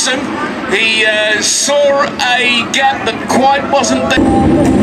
Jackson. He saw a gap that quite wasn't there.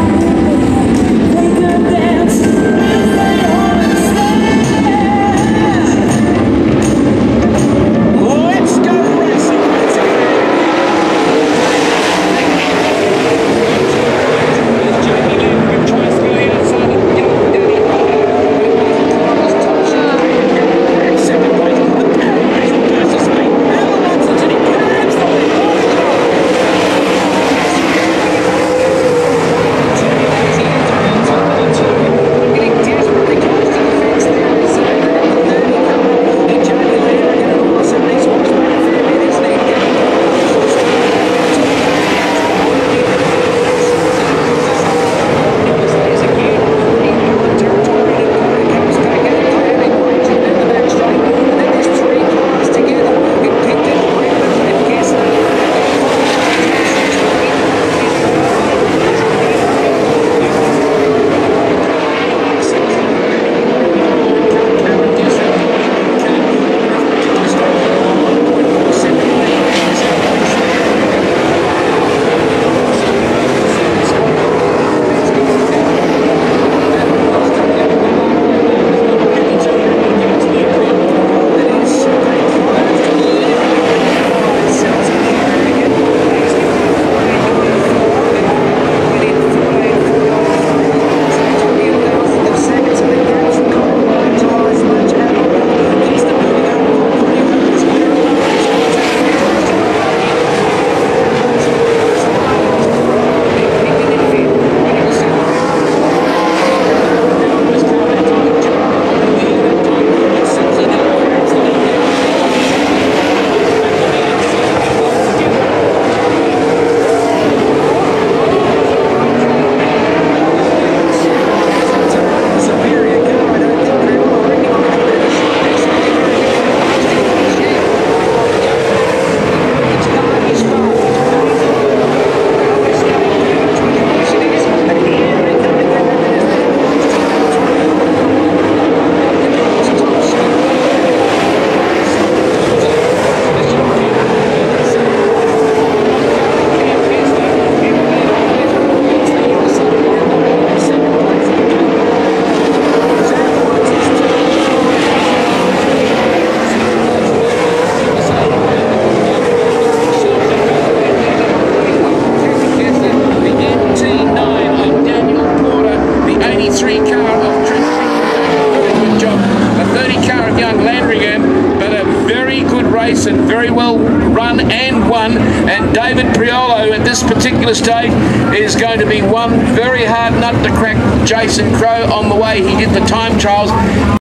And very well run and won, and David Priolo at this particular stage is going to be one very hard nut to crack. Jason Crow on the way, he did the time trials.